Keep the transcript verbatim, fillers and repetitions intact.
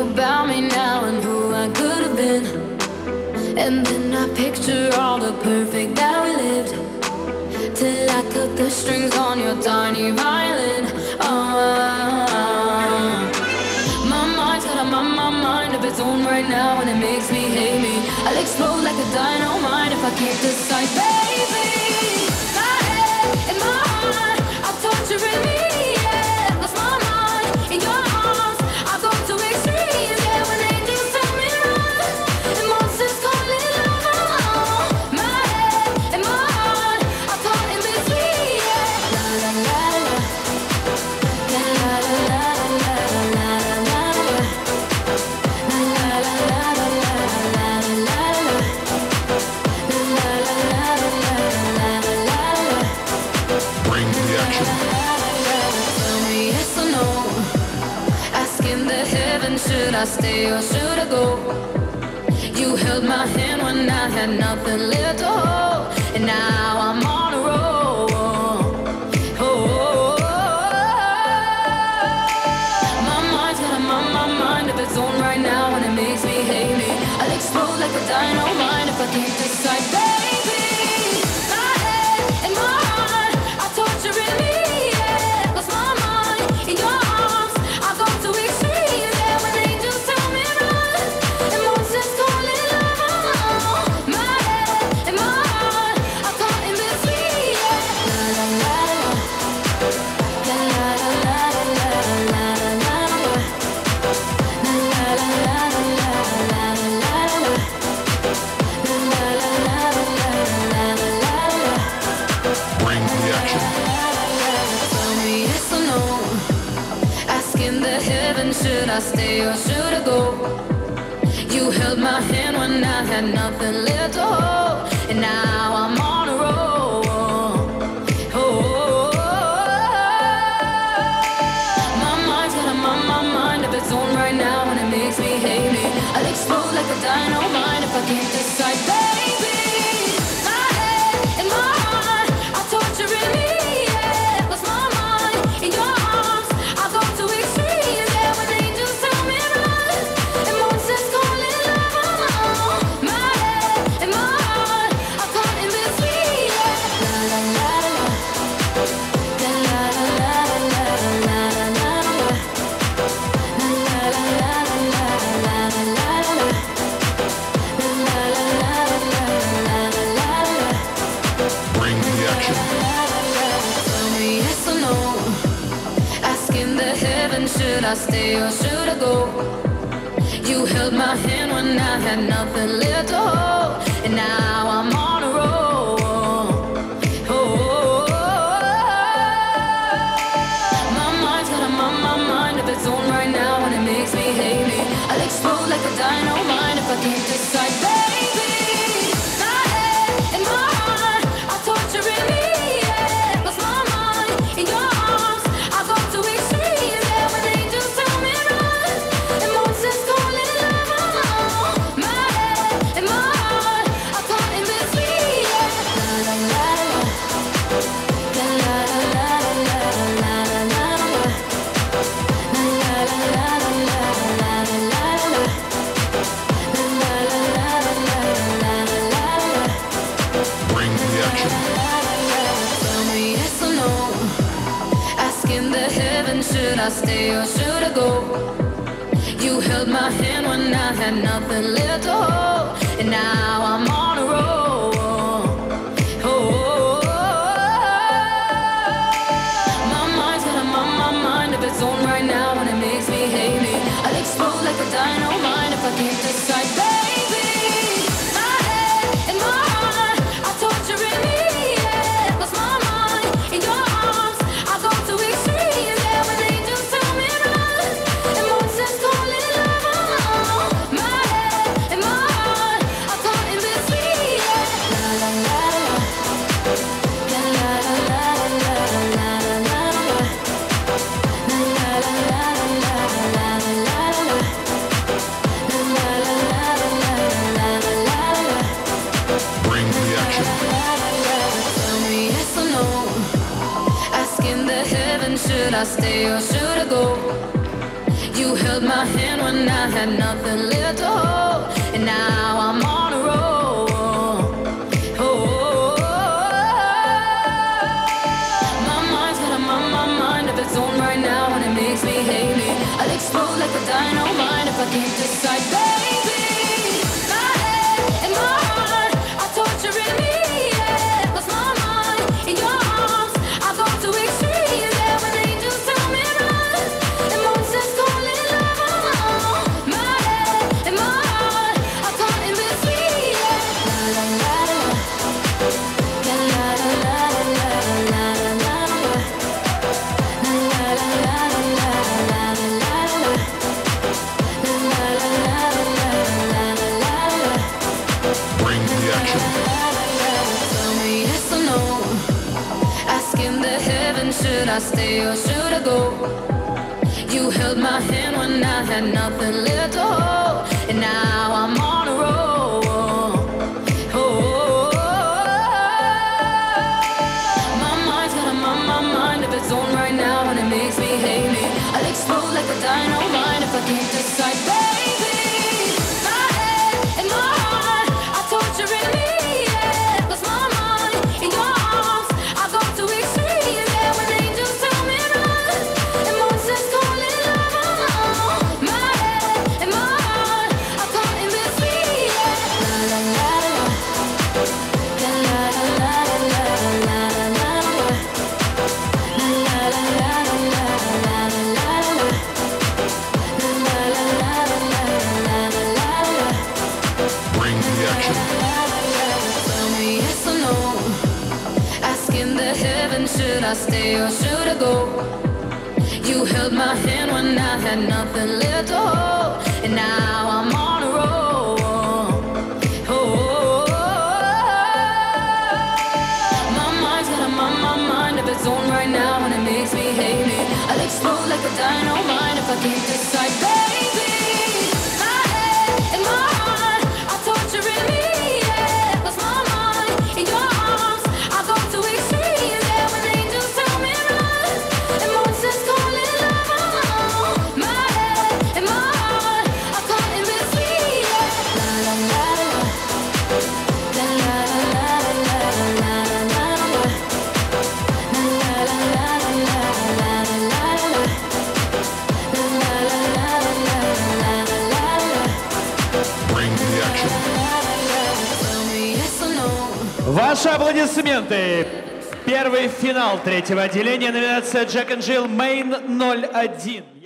about me now and who I could have been. And then I picture all the perfect that we lived, till I cut the strings on your tiny violin. Oh, my mind's got a my, my mind of its own right now, and it makes me hate me. I'll explode like a dynamite if I can't decide, baby. My head and my heart are torturing me. Yeah, lost my mind in your arms. I go to extremes. Yeah, when angels tell me run, and monsters call it love. My head and my heart are caught in between. Yeah, la la la la, la la la la la la la la, la la la la la la la. Bring the action. Tell me yes or no. Asking the heavens, should I stay or should I go? You held my hand when I had nothing left to hold, and now I'm on a roll. Oh, my mind's got a my, my mind of its own right now, and it makes me hate me. I'll explode like a dynamite if I can't decide, baby. My head and my heart are torturing me. Yeah, lost my mind in your arms. I go to extremes. Yeah, when angels tell me run, and monsters call it love. My head and my heart are caught in between. Yeah, la la la la, la la la la la la la, la la la la la la la la, la la la la la la. Bring the action. Tell me yes or no. Asking the heavens, should I stay or should I go? You held my hand when I had nothing left to hold, and now I'm on a roll. Oh, my mind's got a my, my mind of its own right now, and it makes me hate me. I'll explode like a dynamite if I can't decide, baby. My head and my heart are torturing me. Yeah, lost my mind in your arms. I go to extremes. Yeah, when angels tell me run, and monsters call it love. My head and my heart are caught in between. Yeah, la la la la, la la la la la la la la, la la la la la la la la, la la la la la la. Bring the action. Tell me yes or no. Asking the heavens, should I stay or should I go? You held my hand when I had nothing left to hold, and now I'm on a roll. Oh, my mind's got a my, my mind of its own right now, and it makes me hate me. I'll explode like a dynamite if I can't decide, baby. My head and my heart are torturing me. Yeah, lost my mind in your arms. I go to extremes. Yeah, when angels tell me run, and monsters call it love. My head and my heart are caught in between. Yeah, la la la la, la la la la la la la, la la la la la la la la, la la la la la la. Bring the action. Tell me yes or no. Asking the heavens, should I stay or should I go? You held my hand when I had nothing left to hold, and now I'm on a roll. Oh, my mind's got a my, my mind of its own right now, and it makes me hate me. I'll explode like a dynamite if I can't decide, baby. My head and my heart are torturing me. Yeah, lost my mind in your arms. I go to extremes. Yeah, when angels tell me run, and monsters call it love. My head and my heart are caught in between. Yeah, la la la la, la la la la la la la la, la la la la la la la la, la la la la la la la. Bring the action. Tell me yes or no. Asking the heavens, should I stay or should I go? You held my hand when I had nothing left to hold, and now I'm on a roll. Oh, my mind's got a my, my mind of its own right now, and it makes me hate me. I'll explode like a dynamite if I can't decide, baby. My head and my heart are torturing me. Yeah, 'cause my mind in your arms, I go to extremes. Yeah, when angels tell me run, and monsters calling love. My head and my heart are caught in between. Yeah, la la la la, la la la la la la la, la la la la la la la. Bring the action. Tell me yes or no. Asking the heavens, should I stay or should I go? You held my hand when I had nothing left to hold, and now I'm on a roll. Oh, my mind's got a my, my mind of its own right now, and it makes me hate me. I'll explode like a dynamite if I can't decide, baby. My head and my heart are torturing me. Yeah, 'cause my mind in your arms, I go to extremes. Yeah, when angels tell me run, and monsters calling love. My head and my heart are caught in between. Yeah, la la la la, la la la la la la la, la la la la la la la la. Bring the action. Tell me yes or no. Asking the heavens, should I stay or should I go? You held my hand when I had nothing left to hold, and now I'm on a roll. Oh, my mind's got a my, my mind of its own right now, and it makes me hate me. I'll explode like a dynamite if I can't decide, baby. My head and my heart are torturing me. Yeah, 'cause my mind in your arms, I go to extremes. Yeah, when angels tell me run, and monsters calling love. My head and my heart are caught in between. Yeah, la la la la, la la la la la la, la la la la la la la. Bring the action. Ваши аплодисменты. Первый финал третьего отделения. Номинация Jack and Jill Main ноль один.